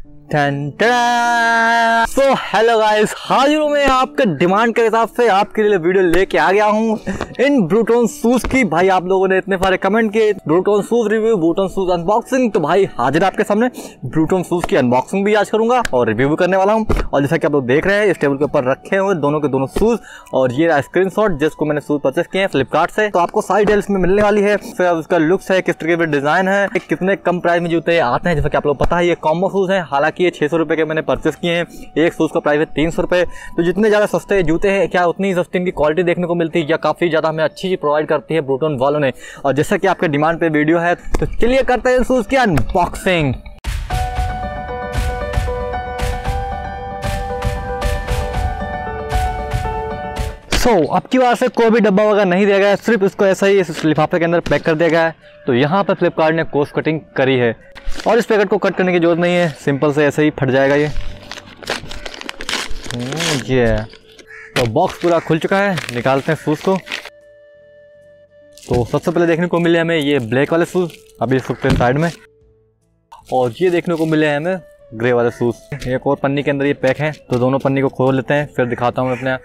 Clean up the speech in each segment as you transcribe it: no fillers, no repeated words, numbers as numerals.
So hello guys, हाजिर हूँ मैं आपके डिमांड के हिसाब से आपके लिए वीडियो लेके आ गया हूँ इन ब्रूटोन शूज की। भाई आप लोगों ने इतने सारे कमेंट किए, Bruton shoes review, Bruton shoes unboxing, तो भाई हाजिर आपके सामने ब्रूटोन शूज की अनबॉक्सिंग भी आज करूंगा और रिव्यू भी करने वाला हूँ। और जैसा कि आप लोग देख रहे हैं इस टेबल के ऊपर रखे हुए दोनों के दोनों शूज, और ये स्क्रीनशॉट जिसको मैंने शूज परचेस किए हैं फ्लिपकार्ट से, तो आपको सारी डिटेल्स में मिलने वाली है। फिर उसका लुक्स है, किस तरीके का डिजाइन है, कितने कम प्राइस में जूते आते हैं। जैसा कि आप लोग पता है ये कॉम्बो शूज है, हालांकि ये 600 रुपए के मैंने परचेस किए हैं, एक शूज का प्राइस है 300 रुपए। तो जितने ज्यादा सस्ते जूते हैं क्या उतनी ही सस्ती इनकी क्वालिटी देखने को मिलती है, या काफी ज्यादा हमें अच्छी चीज प्रोवाइड करती है ब्रूटोन वालों ने। और जैसा कि आपके डिमांड पे वीडियो है, तो चलिए करते हैं शूज की अनबॉक्सिंग। अब की बार से कोई भी डब्बा वगैरह नहीं दिया गया है, सिर्फ इसको ऐसा ही इस लिफाफे के अंदर पैक कर दिया गया है। तो यहाँ पर फ्लिपकार्ट ने कोस्ट कटिंग करी है और इस पैकेट को कट करने की जरूरत नहीं है, सिंपल से ऐसे ही फट जाएगा ये। तो बॉक्स पूरा खुल चुका है, निकालते हैं शूज को। तो सबसे पहले देखने को मिले हमें ये ब्लैक वाले शूज, अभी रख सकते हैं साइड में, और ये देखने को मिले हमें ग्रे वाले शूज। एक और पन्नी के अंदर ये पैक है, तो दोनों पन्नी को खोल लेते हैं, फिर दिखाता हूँ अपने।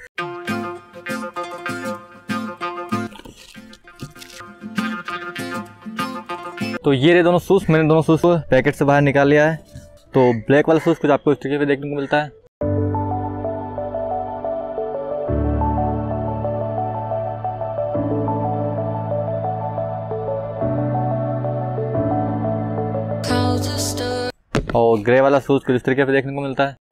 तो ये रहे दोनों शूज, मैंने दोनों शूज को पैकेट से बाहर निकाल लिया है। तो ब्लैक वाला शूज कुछ आपको इस तरीके पे देखने को मिलता है। और ग्रे वाला शूज कुछ इस तरीके पे देखने को मिलता है।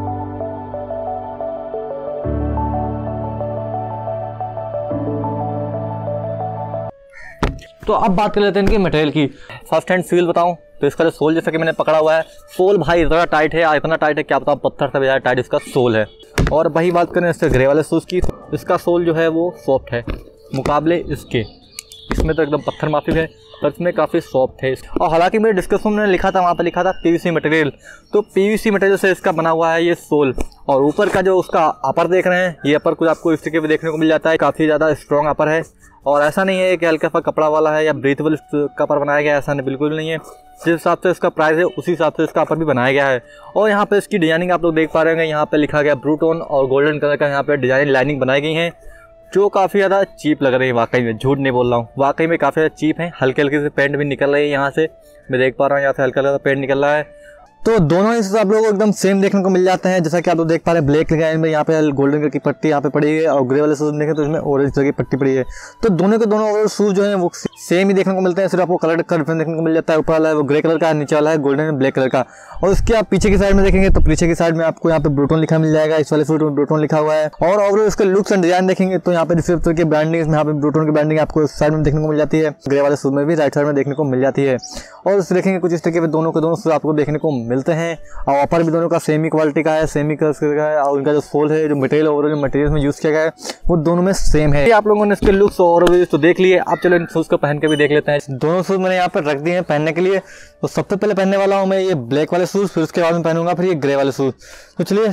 तो अब बात कर लेते हैं इनकी मटेरियल की। फर्स्ट हैंड फील बताऊं तो इसका जो सोल जैसा कि मैंने पकड़ा हुआ है, सोल भाई इतना टाइट है, इतना टाइट है क्या बताऊं, पत्थर से भी ज़्यादा टाइट इसका सोल है। और वही बात करें इसके ग्रे वाले शूज़ की, इसका सोल जो है वो सॉफ्ट है मुकाबले इसके। इसमें तो एकदम पत्थर माफी है, पर इसमें काफ़ी सॉफ्ट है। और हालांकि मेरे डिस्क्रिप्शन में लिखा था, वहाँ पर लिखा था पीवीसी मटेरियल, तो पीवीसी मटेरियल से इसका बना हुआ है ये सोल। और ऊपर का जो उसका अपर देख रहे हैं, ये अपर कुछ आपको इस तरीके पे देखने को मिल जाता है, काफ़ी ज़्यादा स्ट्रॉन्ग अपर है। और ऐसा नहीं है कि हल्का सा कपड़ा वाला है या ब्रीथेबल का अपर बनाया गया है, ऐसा नहीं, बिल्कुल नहीं है। जिस हिसाब से इसका प्राइस है उसी हिसाब से इसका अपर भी बनाया गया है। और यहाँ पे इसकी डिजाइनिंग आप लोग देख पा रहे होंगे, यहाँ पे लिखा गया ब्रूटोन और गोल्डन कलर का यहाँ पे डिजाइन लाइनिंग बनाई गई है, जो काफ़ी ज़्यादा चीप लग रही है। वाकई में झूठ नहीं बोल रहा हूँ, वाकई में काफ़ी ज़्यादा चीप है। हल्के हल्के से पेंट भी निकल रही है, यहाँ से मैं देख पा रहा हूँ, यहाँ से हल्का हल्का पेंट निकल रहा है। तो दोनों ही आप लोगों को एकदम सेम देखने को मिल जाते हैं। जैसा कि आप लोग देख पा रहे हैं, ब्लैक डिजाइन में यहाँ पे गोल्डन कलर की पट्टी यहाँ पे पड़ी है, और ग्रे वाले शूज देखें तो इसमें ऑरेंज कलर की पट्टी पड़ी है। तो दोनों के दोनों शूज जो है वो सेम ही देखने को मिलते हैं, सिर्फ आपको कलर का डिफरेंस देखने को मिल जाता है। ऊपर वाला है वो ग्रे कलर का, नीचे वाला है गोल्डन एंड ब्लैक कलर का। और उसके आप पीछे की साइड में देखेंगे तो पीछे की साइड में आपको यहाँ पे ब्रूटोन लिखा मिल जाएगा, इस वाले शूज में ब्रूटोन लिखा हुआ है। और ओवरऑल उसके लुक्स एंड डिजाइन देखेंगे तो यहाँ पे डिफरेंट तरह की ब्रांडिंग, यहाँ पे ब्रूटोन की ब्रांडिंग आपको इस साइड में देखने को मिल जाती है, ग्रे वाले शूज में भी राइट साइड में देखने को मिल जाती है। और उस देखेंगे कुछ इस तरीके दोनों के दोनों शूज आपको देखने को मिलते हैं। और अपर भी दोनों का सेमी क्वालिटी का है, सेमी कलर का है, और उनका जो सोल है, जो मटेरियल ओवरऑल जो मटेरियल में यूज किया गया है वो दोनों में सेम है। आप लोगों ने इसके लुक्स और तो देख लिए, आप चलो इन शूज को पहन के भी देख लेते हैं। दोनों शूज मैंने यहाँ पर रख दिए हैं पहनने के लिए। तो सबसे पहले पहनने वाला हूँ मैं ये ब्लैक वाले शूज, फिर उसके बाद में पहनूंगा फिर ये ग्रे वाले शूज। तो चलिए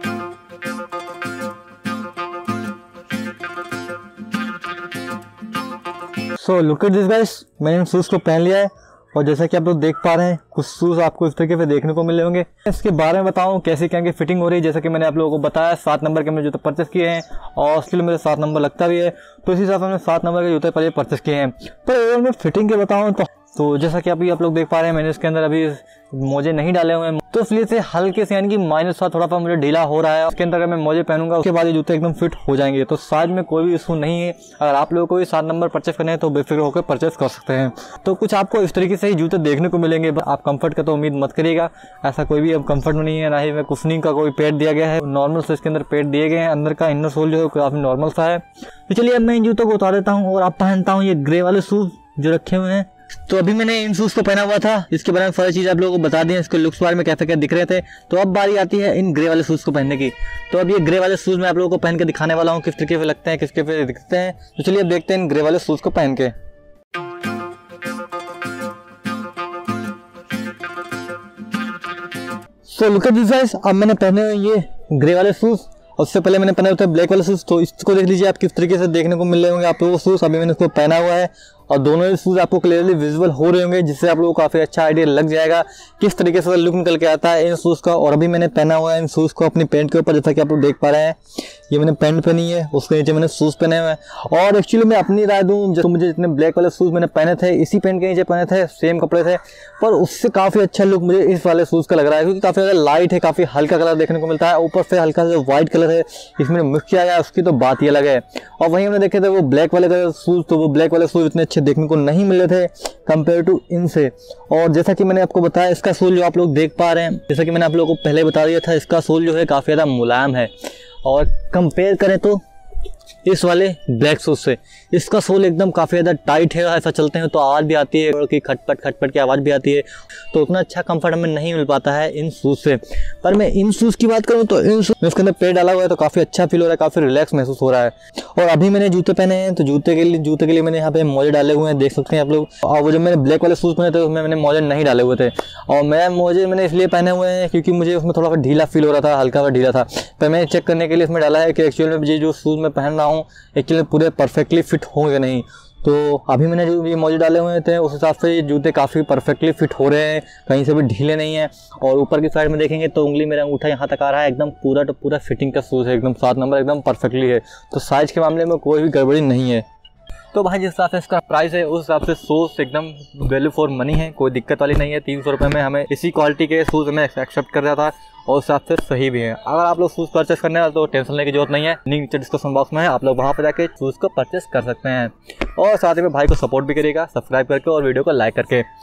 लुक एट दिस गाइस, मैंने इन शूज को पहन लिया है। और जैसा कि आप लोग देख पा रहे हैं कुछ शूज आपको इस तरीके से देखने को मिले होंगे। इसके बारे में बताऊं कैसे क्या की फिटिंग हो रही है। जैसा कि मैंने आप लोगों को बताया 7 नंबर के मैंने जूते परचेस किए हैं, और उसके लिए मेरे 7 नंबर लगता भी है, तो इसी हिसाब से मैंने 7 नंबर के जूते पहले परचेस किए हैं। पर अगर मैं फिटिंग के बताऊं तो जैसा कि अभी आप लोग देख पा रहे हैं, मैंने इसके अंदर अभी मोजे नहीं डाले हुए हैं, तो इसलिए से हल्के से यानी कि माइनस थोड़ा सा मुझे ढीला हो रहा है। उसके अंदर अगर मैं मोजे पहनूंगा उसके बाद ये जूते एकदम फिट हो जाएंगे। तो साइज में कोई भी इशू नहीं है। अगर आप लोगों को भी 7 नंबर परचेस करने हैं तो बेफिक्र होकर परचेस कर सकते हैं। तो कुछ आपको इस तरीके से ही जूते देखने को मिलेंगे। आप कंफर्ट का तो उम्मीद मत करिएगा, ऐसा कोई भी अब कंफर्ट में नहीं है, ना ही में कुशनिंग का कोई पैड दिया गया है। नॉर्मल से इसके अंदर पैड दिए गए हैं, अंदर का इनर सोल जो है काफी नॉर्मल सा है। तो चलिए अब मैं इन जूतों को उतार देता हूँ और अब पहनता हूँ ये ग्रे वाले शूज जो रखे हुए हैं। तो अभी मैंने इन शूज को पहना हुआ था, इसके बारे में सारी चीज आप लोगों को बता दी, इसके लुक्स बारे में कैसे क्या दिख रहे थे। तो अब बारी आती है इन ग्रे वाले शूज को पहनने की। तो अब ये ग्रे वाले शूज मैं आप लोगों को पहन के दिखाने वाला हूँ, किस तरीके से लगते हैं, किस तरीके से दिखते हैं। तो चलिए अब देखते हैं इन ग्रे वाले शूज को पहन के। लुक एट दिस गाइस, अब मैंने पहने हुए ये ग्रे वाले शूज, और उससे पहले मैंने पहने हुए थे ब्लैक वाले शूज। तो इसको देख लीजिए आप किस तरीके से देखने को मिल रहे होंगे आप लोगों को शूज। अभी मैंने इसको पहना हुआ है और दोनों ही शूज़ आपको क्लियरली विजिबल हो रहे होंगे, जिससे आप लोगों को काफ़ी अच्छा आइडिया लग जाएगा किस तरीके से लुक निकल के आता है इन शूज़ का। और अभी मैंने पहना हुआ है इन शूज़ को अपनी पैंट के ऊपर, जैसा कि आप लोग देख पा रहे हैं। ये मैंने पैंट पहनी है, उसके नीचे मैंने शूज़ पहने हुए हैं। और एक्चुअली मैं अपनी राय दूं, जो मुझे जितने ब्लैक वाले शूज़ मैंने पहने थे इसी पैंट के नीचे पहने थे, सेम कपड़े थे, पर उससे काफ़ी अच्छा लुक मुझे इस वाले शूज़ का लग रहा है, क्योंकि काफ़ी ज़्यादा लाइट है, काफ़ी हल्का कलर देखने को मिलता है। ऊपर से हल्का सा व्हाइट कलर है इसमें मिक्स किया गया है, उसकी तो बात ही अलग है। और वहीं हमने देखे थे वो ब्लैक वाले कलर शूज़, तो वो ब्लैक वाले शूज़ इतने अच्छे देखने को नहीं मिले थे कंपेयर टू इनसे। और जैसा कि मैंने आपको बताया, इसका सोल जो आप लोग देख पा रहे हैं, जैसा कि मैंने आप लोगों को पहले बता दिया था, इसका सोल जो है काफ़ी ज़्यादा मुलायम है। और कंपेयर करें तो इस वाले ब्लैक शूज से इसका सोल एकदम काफ़ी ज़्यादा टाइट है। ऐसा चलते हैं तो आवाज़ भी आती है, कि खटपट खटपट की आवाज़ भी आती है, तो उतना अच्छा कंफर्ट हमें नहीं मिल पाता है इन शूज़ से। पर मैं इन शूज़ की बात करूँ तो इन शूज़ में उसके अंदर पैड डाला हुआ है, तो काफ़ी अच्छा फील हो रहा है, काफ़ी रिलैक्स महसूस हो रहा है। और अभी मैंने जूते पहने हैं, तो जूते के लिए मैंने यहाँ पे मोजे डाले हुए हैं, देख सकते हैं आप लोग। और वो जो मैंने ब्लैक वाले शूज़ पहने थे उसमें मैंने मोजे नहीं डाले हुए थे। और मोजे मैंने इसलिए पहने हुए हैं क्योंकि मुझे उसमें थोड़ा सा ढीला फील हो रहा था, हल्का सा ढीला था। पर मैंने चेक करने के लिए इसमें डाला है कि एक्चुअली में ये जो शूज़ मैं पहन रहा हूँ एक्चुअली पूरे परफेक्टली फिट होंगे नहीं। तो अभी मैंने जो ये मोजे डाले हुए थे उस हिसाब से ये जूते काफ़ी परफेक्टली फिट हो रहे हैं, कहीं से भी ढीले नहीं हैं। और ऊपर की साइड में देखेंगे तो उंगली मेरा अंगूठा यहाँ तक आ रहा है, एकदम पूरा फिटिंग का शूज़ है, एकदम 7 नंबर एकदम परफेक्टली है। तो साइज़ के मामले में कोई भी गड़बड़ी नहीं है। तो भाई जिस हिसाब से इसका प्राइस है उस हिसाब से शूज़ एकदम वैल्यू फॉर मनी है, कोई दिक्कत वाली नहीं है। 300 रुपये में हमें इसी क्वालिटी के शूज़ हमें एक्सेप्ट कर जाता है और उस हिसाब से सही भी है। अगर आप लोग शूज़ परचेस करने हैं तो टेंशन लेने की जरूरत नहीं है, लिंक नीचे डिस्क्रिप्शन बॉक्स में है, आप लोग वहाँ पर जाके शूज़ को परचेस कर सकते हैं। और साथ ही में भाई को सपोर्ट भी करिएगा सब्सक्राइब करके और वीडियो को लाइक करके।